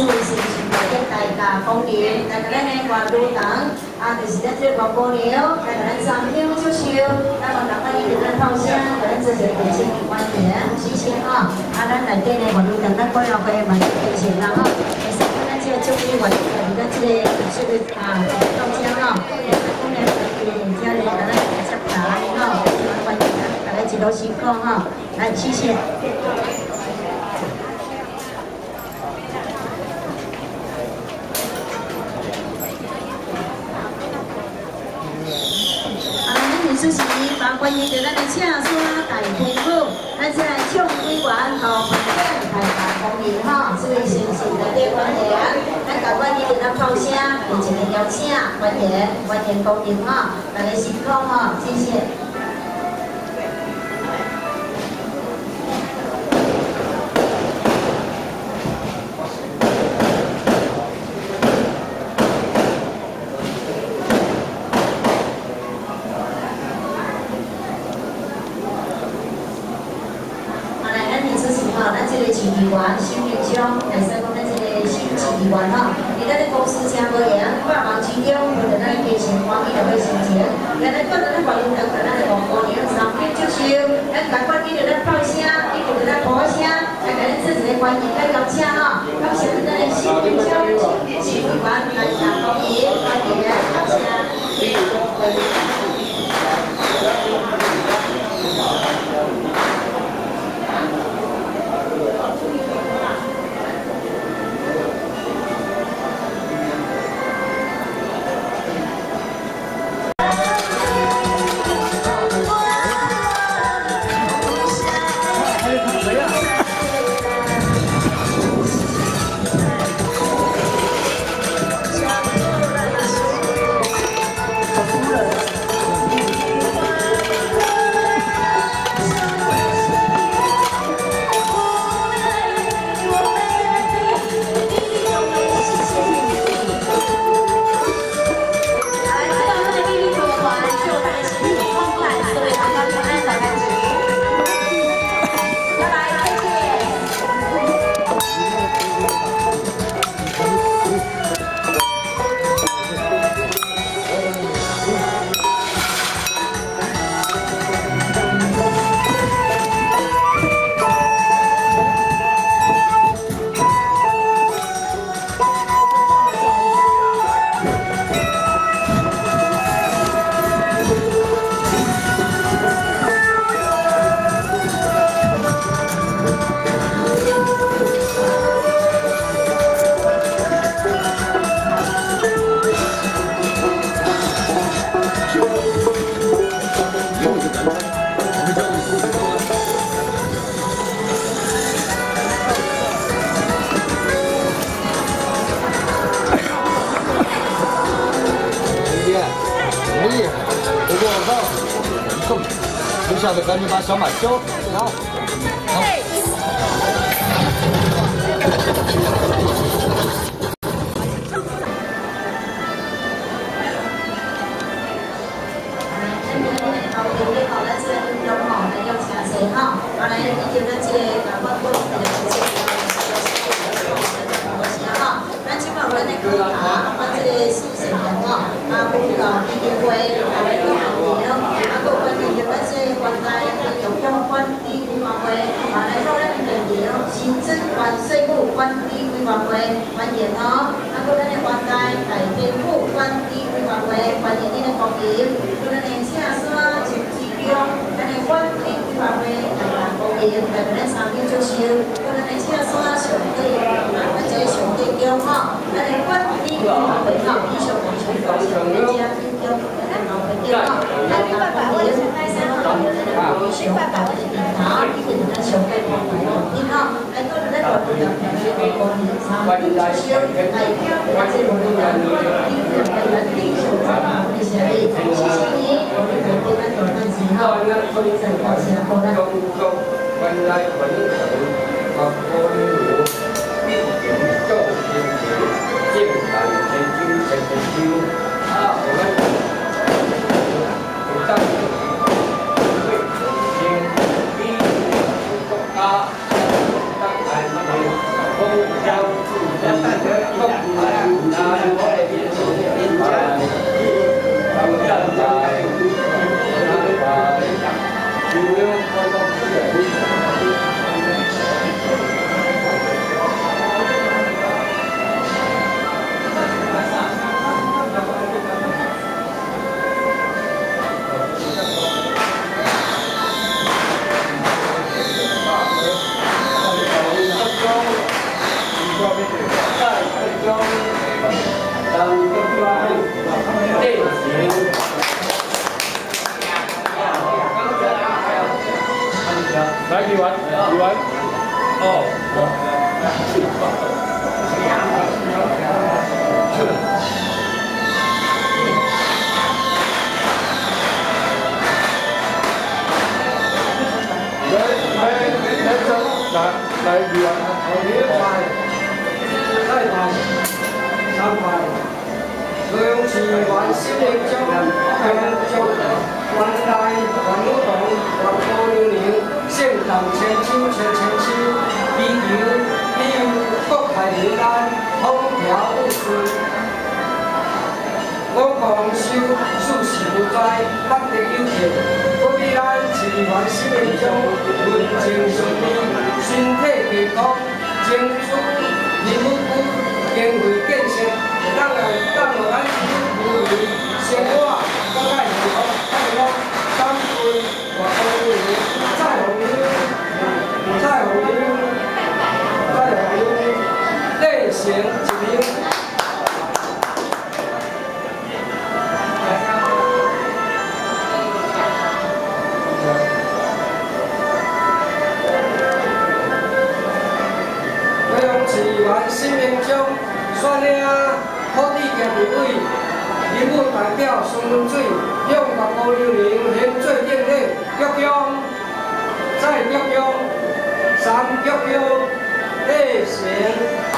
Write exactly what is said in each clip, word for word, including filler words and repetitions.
位先生来跟大家讲明，大家咱的外路堂啊，就是咱这个广播了，大家咱三秒就收，那么大家一直在炮声，咱这些年轻人观点，谢谢啊！啊，咱内底的外路堂，咱过了会嘛，谢谢啦哈。其实咱这个祝福外路堂，咱这个这个啊炮声啊，讲呢，家里咱接打哈，欢迎大家一路辛苦哈，来谢谢。 主席，麻烦伊着咱的车山大公府，咱再来唱委员和环境大家欢迎哈，诸位先生大家欢迎，咱教官伊着咱炮声，并一个邀请欢迎欢迎光临哈，大家辛苦哈，谢谢。 议员新民乡，会使讲咱这个新市议员吼，伫咱的公司真无闲，百忙之中，为着咱基层欢喜就要心情。今日到咱的观众等着咱的广播员三点接收，咱赶快记着咱炮声，记着咱鼓声，来给咱自己的观众来邀请吼。感谢咱的新民乡新市议员来大欢迎，欢迎，感谢。 留下的赶紧把小马交好。好。新增关税务管理委员会欢迎哦，啊，搁咱的关台大天府管理委员会欢迎恁的光临，搁咱的赤山前志中咱的管理委员会大家光临，大家咱三秒接收，搁咱的赤山上地啊，咱这个上地中吼，咱的管理委员会吼，以上完全到上地遮地中，咱的老朋友吼，大家光临，第三吼，咱的回上大的地头，一定咱上地光临哦，你好。 来到咱大陆的朋友，我们三位教授来表达这个我们的理念和理想状况的谢谢你，我们在对咱做番时候，我们在报谢好啦。原来本城和公路，做建设，建材前进前进，啊，我们上会先第一国家。 公交自驾。 来，李完，李完，哦。来来来，走，来来，李完， 一排，再排，三排。利用市民生命中永续原来原武堂活保留年，盛唐千秋千千秋，祈求庇佑国泰民安，风调雨顺。我奉修事事无灾，百得有钱。我比咱市民生命中运程顺利，身体健康，争取人物股经费建设。 当然，当我咱市民生活更加幸福快乐，三岁活保留年，再红牛，再红牛，再红牛，内成一名。利用市民生命中选领。 土地协议委人物代表孙文水向活保留年献做敬礼，鞠躬，再鞠躬，三鞠躬，礼成。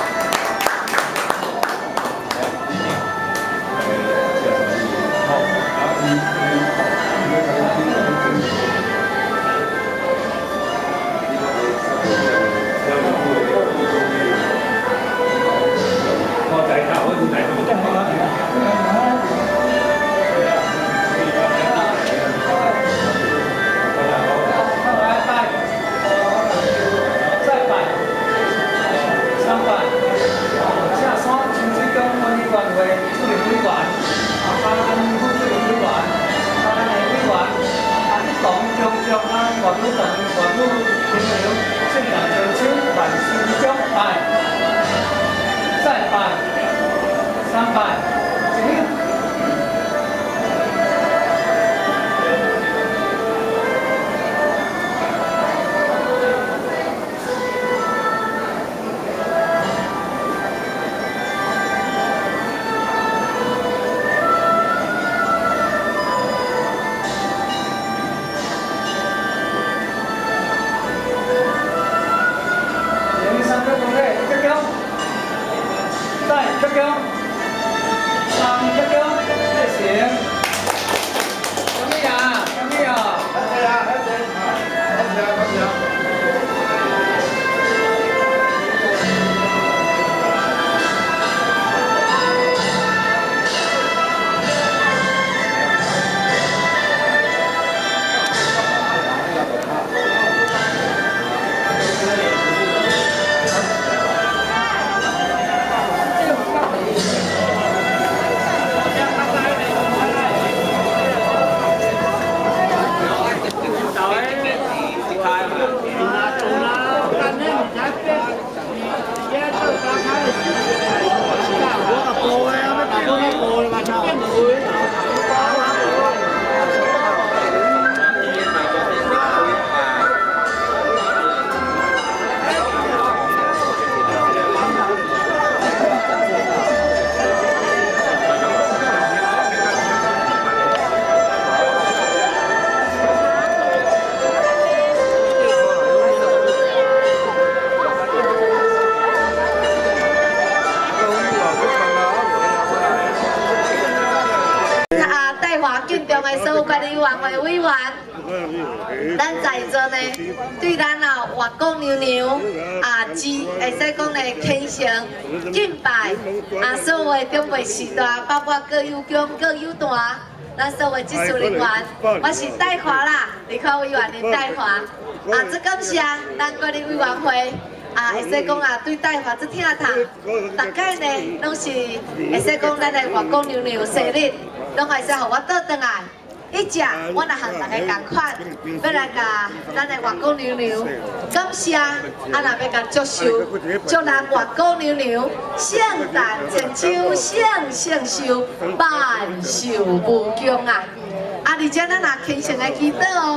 咱在座呢，对咱啊活公娘娘啊，之会使讲呢虔诚敬拜啊，所有中卫时代，包括各有强各有大，咱所有技术人员，我是戴华啦，立法委员林戴华啊，这感谢咱国立委员会啊，会使讲啊对戴华这听头，大概呢拢是会使讲咱的活公娘娘生日，拢会使互我倒转来。 一只，我来向大家共款，要来甲咱的活公娘娘感谢，啊，若要甲祝寿，祝咱活公娘娘圣诞千秋，圣圣寿，万寿无疆啊！啊，而且咱也虔诚的祈祷哦，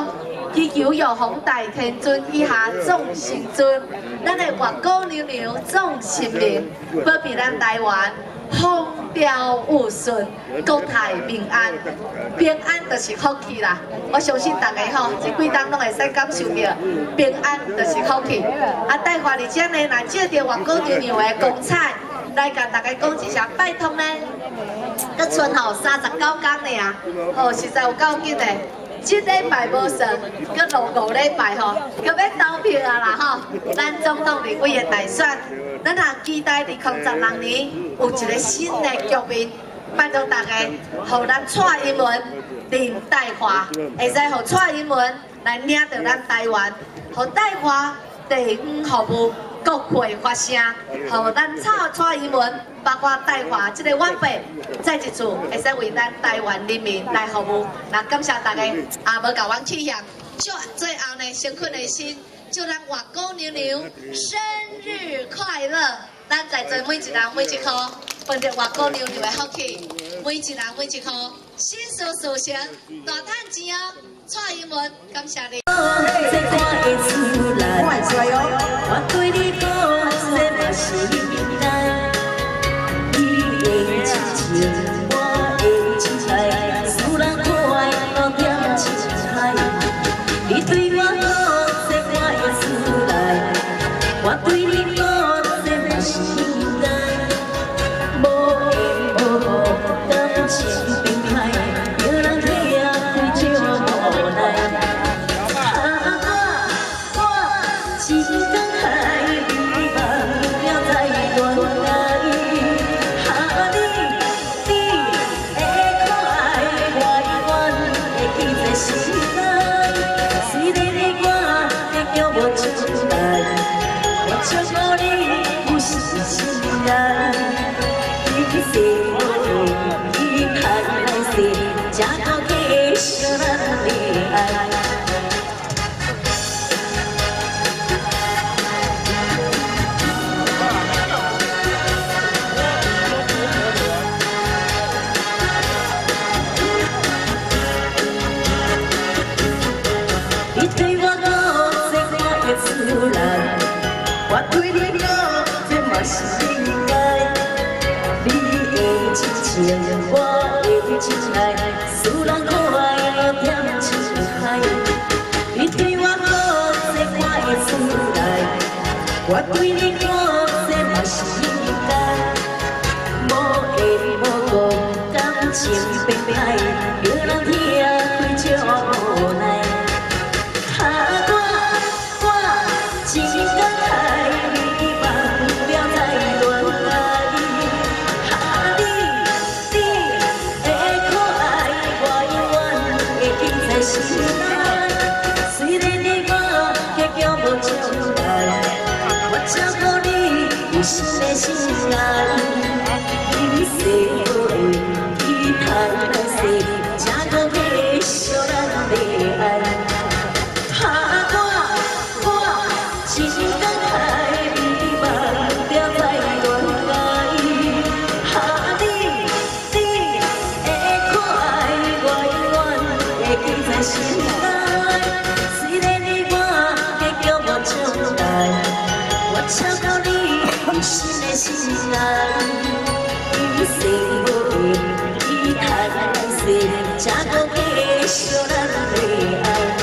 祈求玉皇大天尊以下众神尊，咱的月姑娘娘众神明，保庇咱台湾风调雨顺，国泰民安。平安就是福气啦！我相信大家吼，这几天拢会使感受到平安就是福气。啊，带华而且呢，若借着月姑娘娘的光彩，来甲大家讲一声拜托呢。搁剩吼三十九天尔，哦，实在有够紧的。这礼拜无算，搁落五礼拜吼，搁要投票啊啦吼！咱总统立委的大选，咱也期待二零二六年有一个新的局面。拜托大家，互咱蔡英文林岱华，会使互蔡英文来领着咱台湾，互岱华第五服务国会发声，互咱蔡蔡英文，包括岱华这个晚辈，再一次会使为咱台湾人民来服务。那感谢大家，也无甲阮气象。祝最后呢，诚恳的心，祝咱月姑娘娘生日快乐！咱在座每一人每一颗。分着月姑娘娘的福气，每一人每一颗，心事事成，大赚钱哦！蔡英文，感谢你。我对你讲，这嘛是应该。你的痴情，我的痴爱，使人看都点痴海。你对我讲，这我的思来，我对你讲，这嘛是应该。感情变歹，叫人体啊开笑无奈。啊我我只讲海里梦了在恋爱。啊你你的可爱，我永远会记在心内。虽然我会叫无出来，我照顾你不是心爱。你是假到给小人的爱，你对我讲这我的自然，我对你讲这嘛是应该，你的痴情我。真爱，使人可爱点痴海。你对我讲这我的思来，我对你讲这嘛是应该。无缘无故，感情变歹，叫人听开笑无奈。啊我我只讲海里梦了在恋爱。啊你你。心内，虽然你我结交无出来，我照顾你有心的心爱。你说无伊谈来说，才可给小人的爱。啊我我只讲海里梦了在恋爱。啊你你的可爱，我永远会记在心内。虽然你我结交无出来，我照顾你有心的心爱。你说无缘，伊谈来说，才可给小人的爱。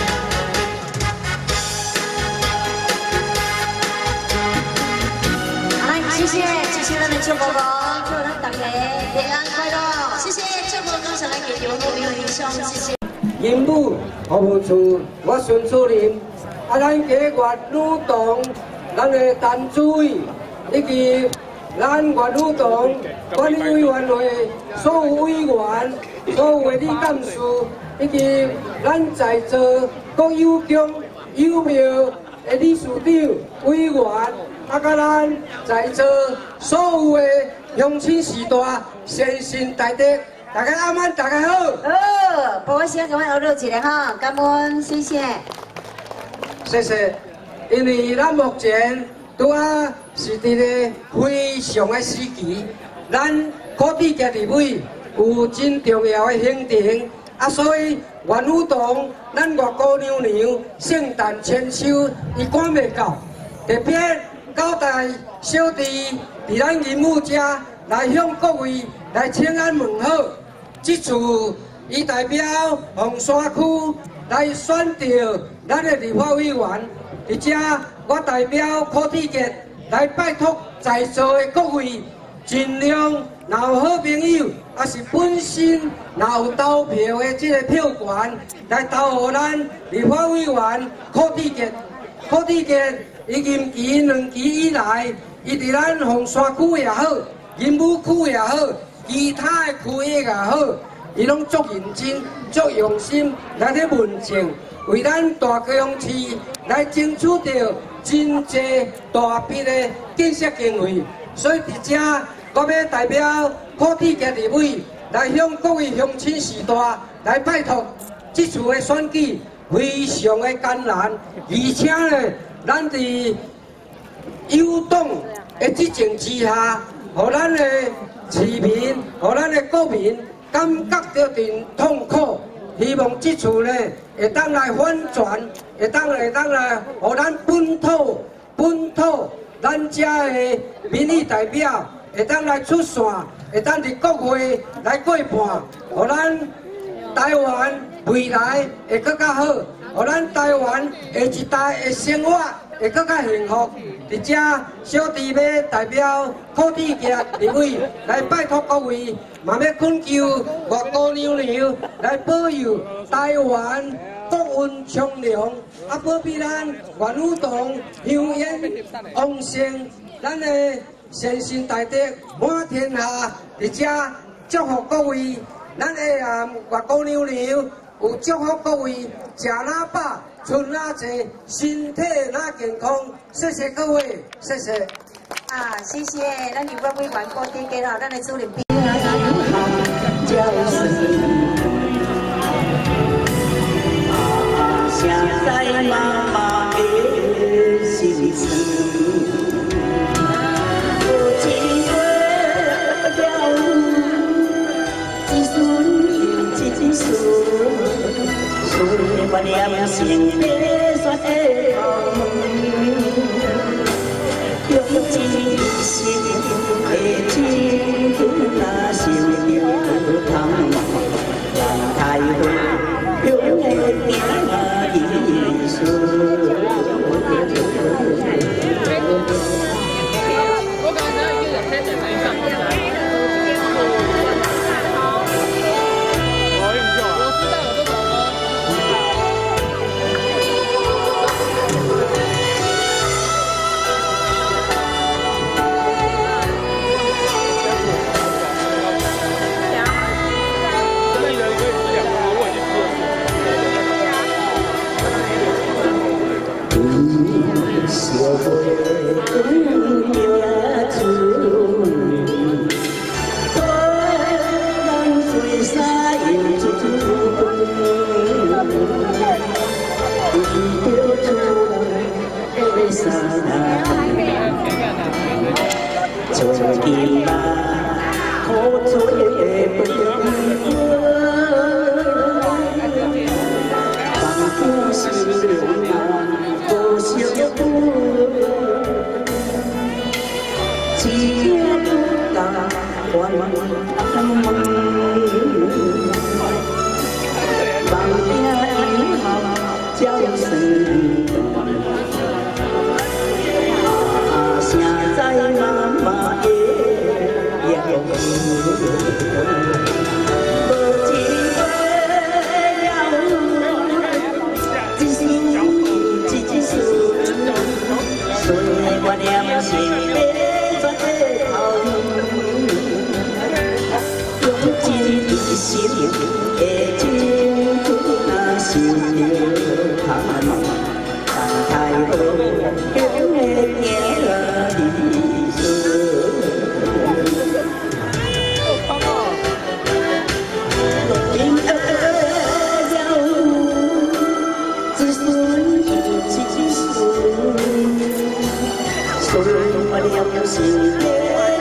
来，谢谢，谢谢咱的祝福歌，祝咱大家平安快乐。谢谢祝福歌，上来给游牧民的英雄，谢谢。 因母服务处，我孙主任，啊，咱家月女党，咱的陈主委，以及咱月女党管理委员会所有委员、所有的理干事，以及咱在座各有功有名的理事长、委员，啊，甲咱在座所有的乡亲士大，先心大德。大家阿曼，大家好。 好，把我先给我学录起来哈，感恩，谢谢。 谢谢。因为咱目前拄啊是伫个非常的时期，咱各地家立委有真重要的行程， 啊，所以元武堂咱外姑娘娘圣诞千秋伊赶袂到，特别交代小弟伫咱银武遮来向各位来请安问好。这次伊代表凤山区来选召咱的立法委员，而且我代表柯志杰来拜托在座的各位。 尽量，若有好朋友，也是本身若有投票的这个票权，来投予咱立法委员柯志杰。柯志杰，伊任期两期以来，伊伫咱凤山区也好，银武区也好，其他的区域也好，伊拢足认真、足用心来咧问政，为咱大高雄市来争取到真济大笔的建设经费，所以伫遮。 我要代表柯志杰立委来向各位乡亲士大来拜托，这次的选举非常的艰难，而且呢，咱伫有党的执政之下，互咱的市民、互咱的国民感觉到真痛苦。希望这次呢，会当来反转，会当会当来，互咱本土本土咱遮的民意代表。 会当来出线，会当伫国会来过半，互咱台湾未来会更较好，互咱台湾下一代的生活会更较幸福。伫遮，小弟要代表柯志杰立委来拜托各位，嘛要恳求外姑娘娘来保佑台湾国运昌隆，啊保庇咱元武堂香烟旺盛，咱的。 先贤大德满天下，而且祝福各位，咱下暗外姑娘娘有祝福各位食哪饱，存哪济，身体哪健康。谢谢各位，谢谢。 啊，谢谢，咱立法委员郭志杰啦，咱的主任。 想在妈妈的心上。 我念心的说的好，用尽心的情那心有汤，让太后永远变那一生。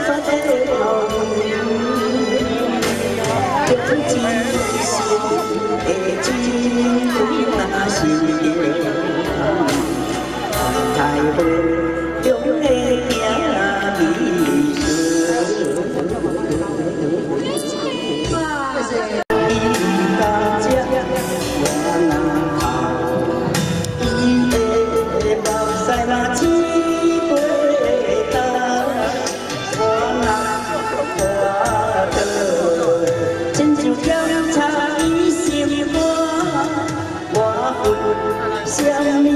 心。 什么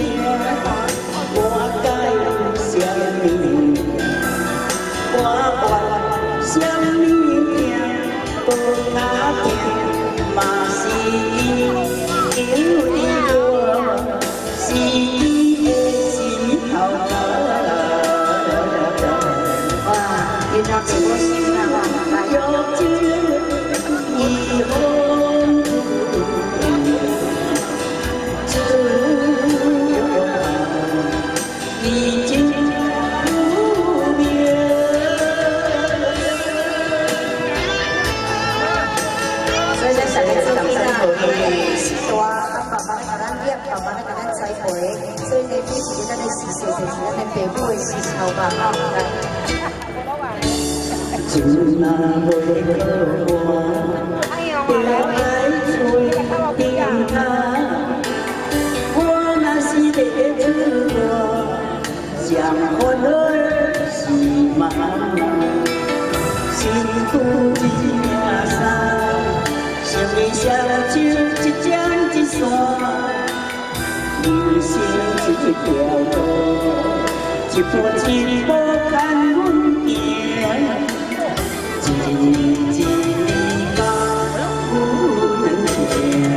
我该什么我愿什么命不怕痛嘛是因为我是你的心头哇，原來這個是啊， 有情以後所以你必須要你時時時時你皮膚會時候吧，哈， 情那會可我，別來吹定他，我那是在自我，像歡樂是媽媽，幸福一面紗，心裡小酒一江一山。人生一條路，一步一步看阮行，一年一年把有人聽。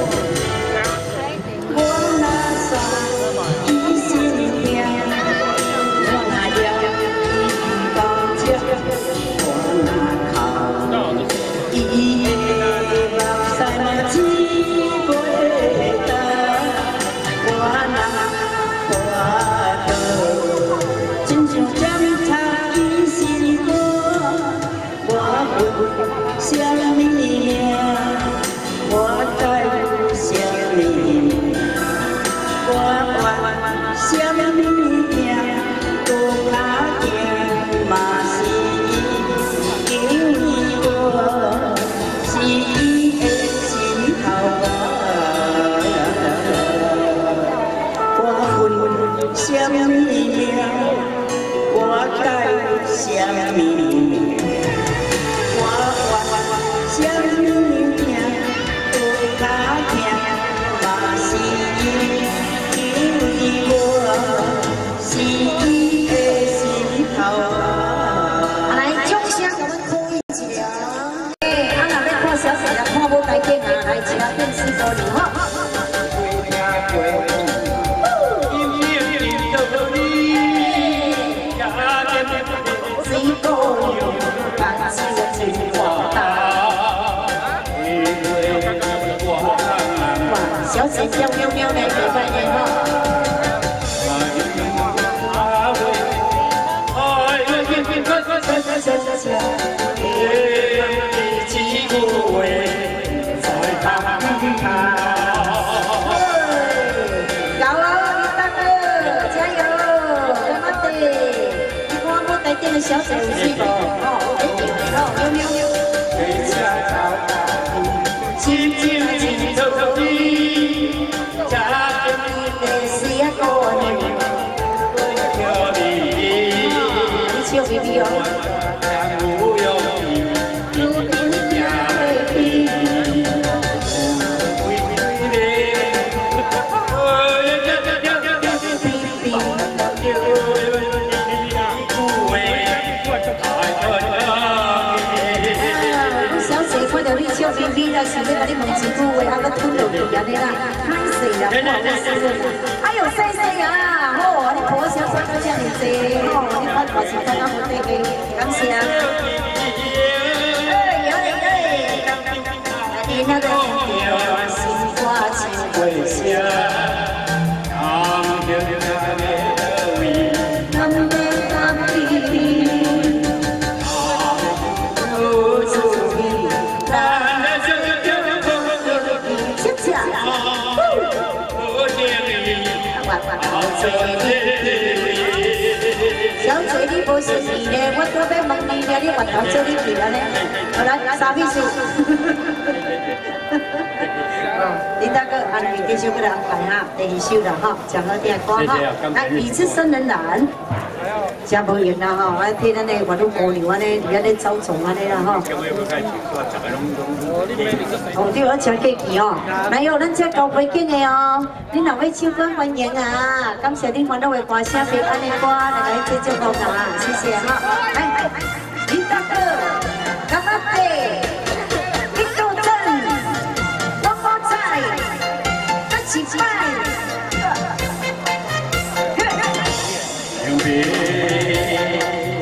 我若傻伊心痛，我若了伊當食，我若哭伊的目屎嘛只袂乾。真想檢查伊是我，我有什麼命，我該有什麼命，我願什麼命，不怕痛嘛是因為我是伊的心頭什麼命，我該什麼命，我願什麼命，不怕痛嘛是因為我是伊的心頭。 來掌聲給我們鼓勵一下。誒，啊，若要看小姐，看舞台景啊，來一個電視玻璃哈。小姐叫喵喵來給拜年哈。加油，林大哥，加油！干嘛的？你看我帶電的小姐有水無？哦，一定的哦，喵喵喵。親親親臭臭的。笑眯眯哦。小姐看到你笑眯眯啦，想要甲你問一句話，啊，佮吞落去安尼啦，太細啦，不好意思。哎呦，細細啊，好，你抱小手都這樣子，好，你看大錢看到好地嘅，感謝。哎，有嘞有嘞，你那個心掛情未消，南北南北。小姐，你無誠意咧，我都要問你咧，你話頭做你皮啦咧？好來，三秘書。林大哥，啊，你繼續給他安排哈，第二首啦哈，講到第二歌哈，來，彼此生人難。 真无用啦吼，啊替咱的外女姑娘安尼，伫遐咧走总安尼啦吼。哦，对，我请客气哦，还有咱这高背景的哦，恁若要唱歌欢迎啊，感谢恁欢乐的歌声，别安尼歌，来来接祝福啊，谢谢哈。来，林大哥，干嘛的？林道正，我好在，再起拜。永别。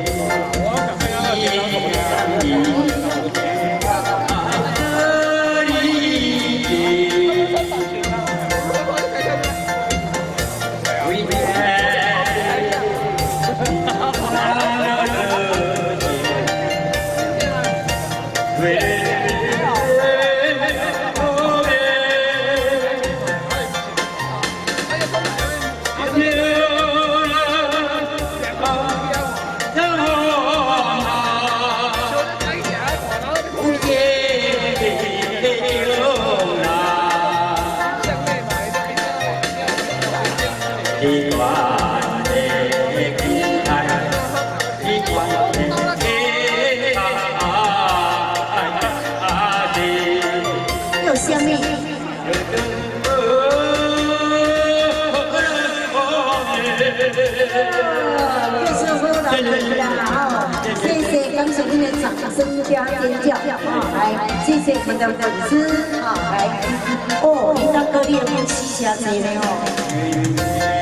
谢谢，感谢您的掌声加尖叫，来，谢谢您的粉丝，好，来，哦，林大哥，你有没吃下这呢？哦。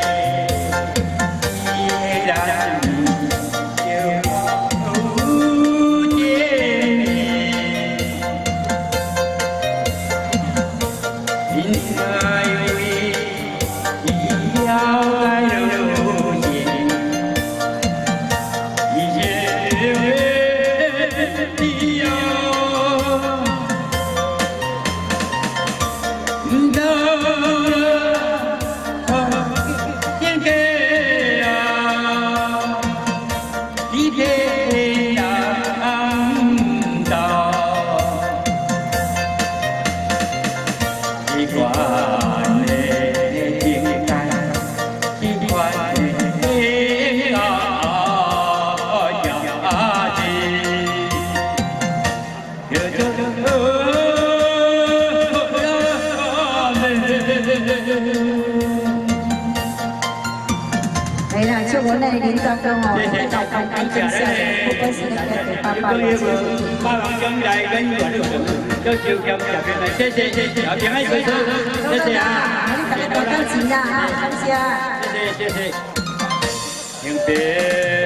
哎呀，就我那林大哥哦，大家感谢下来，不管是那个爸爸， 八王将来跟管路都就叫小平来，谢谢谢谢，小平爱谢谢谢谢啊， 谢谢大家支持啊，感谢， 谢谢谢谢，永别。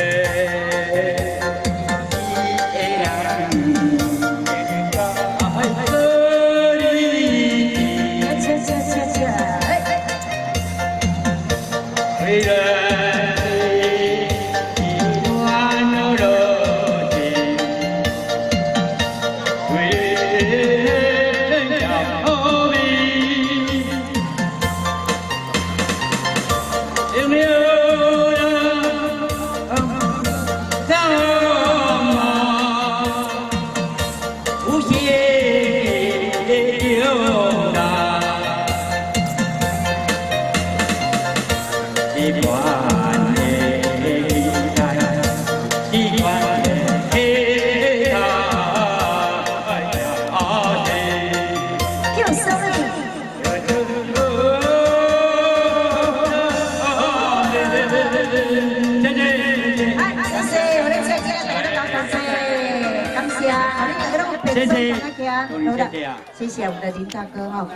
谢谢，谢谢，谢谢我们的林大哥哈。